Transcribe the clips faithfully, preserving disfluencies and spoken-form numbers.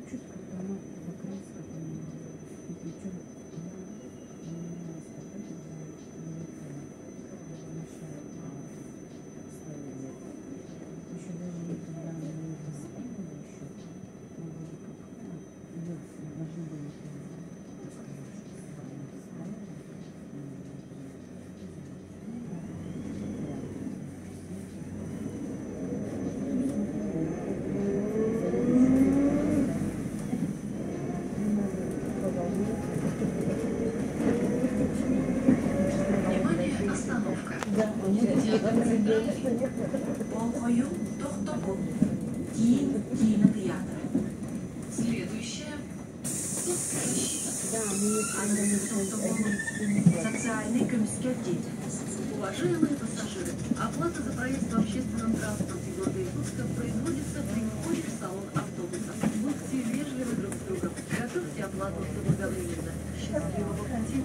Волхою Тохтобу. Дин кинотеатра. Следующая. Социальный комиссар деятельности. Уважаемые пассажиры, оплата за проезд в общественном транспорте города Иркутска производится при входе в салон автобуса. Будьте вежливы друг с другом. Готовьте оплату заблаговременно. Счастливого пути!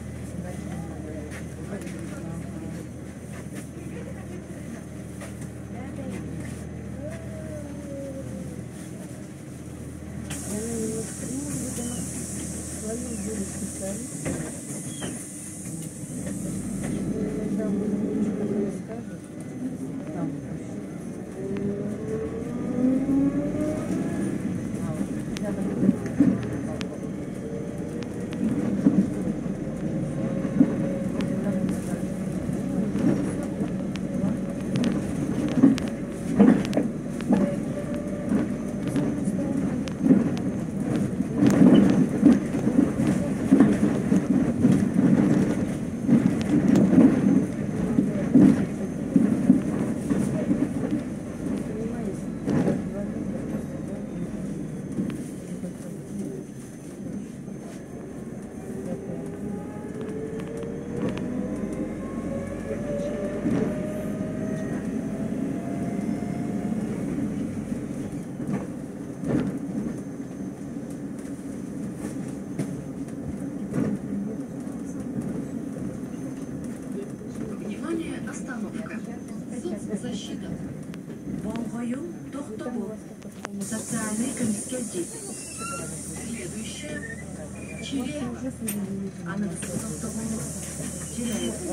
Защита. Волхою Тохтобу. Социальный комиссар деятельности. Следующая. Чиреева. Анна Тохтобу. Чиреева.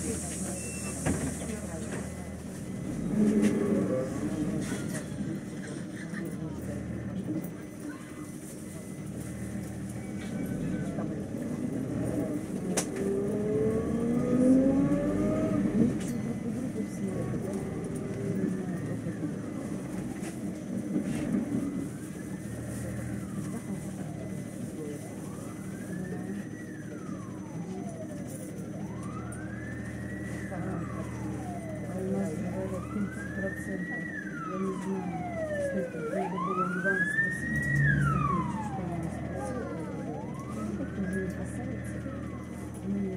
Я не знаю, что это. Надо было Ивана спросить. Что он не спросил. Это уже не касается. Но нет.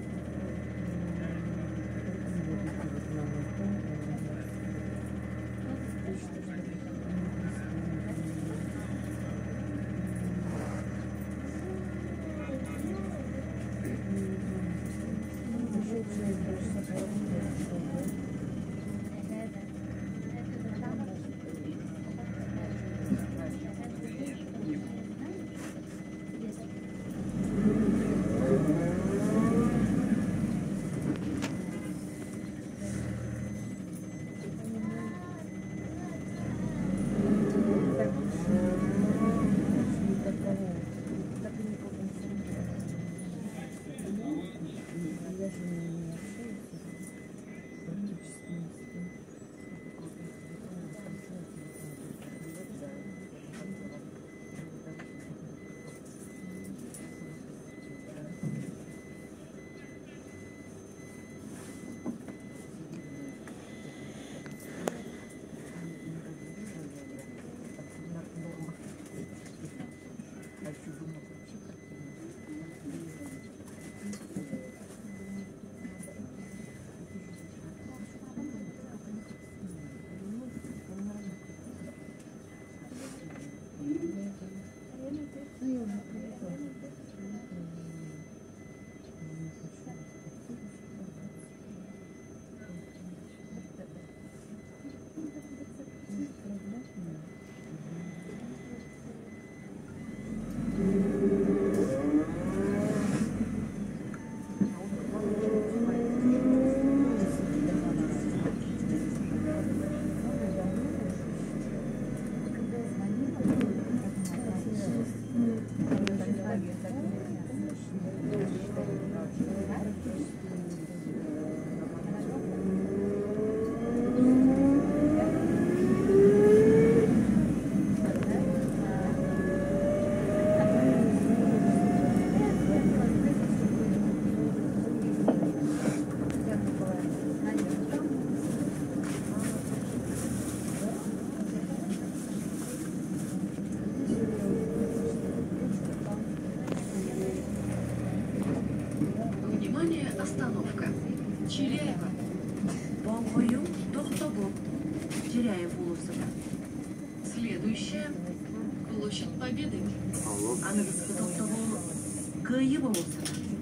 Чиляева. Волхою Тохтобу. Теряев улусов. Следующая. Площадь Победы. Анадырская Тохтобу. Кыйы улусов.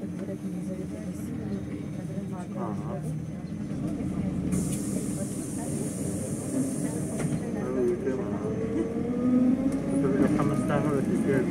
Ага. Это خمسة عشر دقيقة.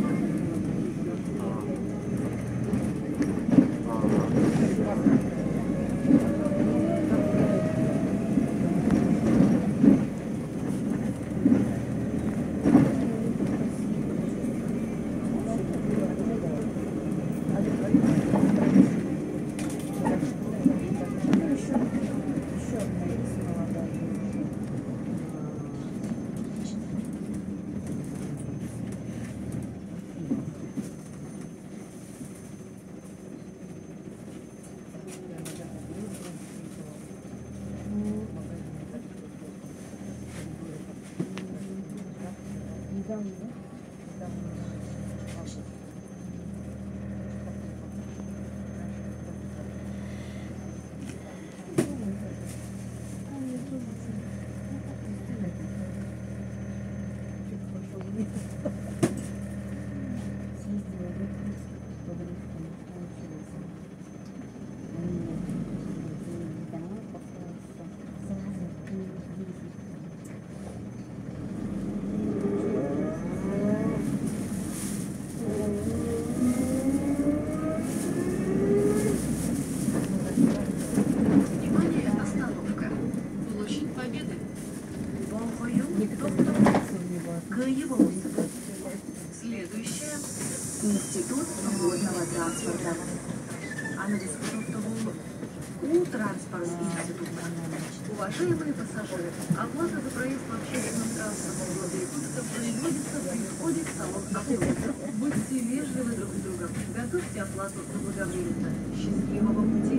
Внимание, остановка. Площадь Победы. Волхою Тохтобу. Кыйы улусов. Следующая. Институт водного транспорта. Анадырская Тохтобу. У транспорт института. Уважаемые пассажиры, оплата за проезд в общественном транспорте города Якутска производится при входе в салон автобуса. Будьте вежливы друг с другом. Готовьте оплату заблаговременно. Счастливого пути!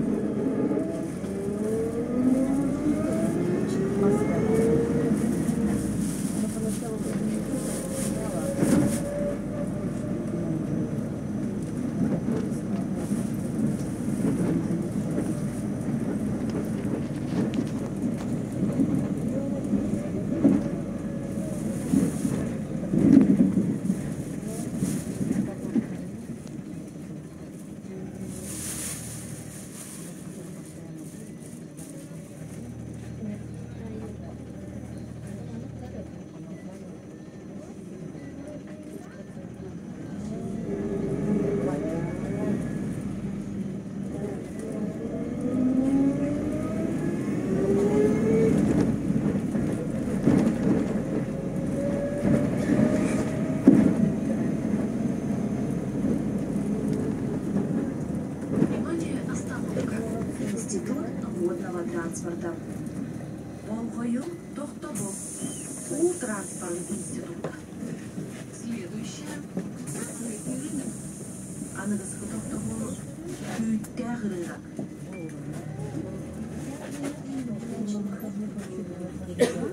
Внимание, остановка. Институт водного транспорта. Волхою Тохтобу. У транспорт института. Следующая. Открытый рынок. Анадырская Тохтобу. Күйттер рынок.